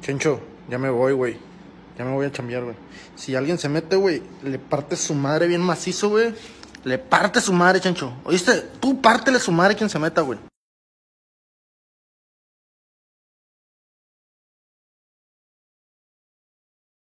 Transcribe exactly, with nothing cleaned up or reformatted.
Chencho, ya me voy, güey. Ya me voy a chambear, güey. Si alguien se mete, güey, le parte su madre bien macizo, güey. Le parte su madre, Chencho. ¿Oíste? Tú pártele su madre quien se meta, güey.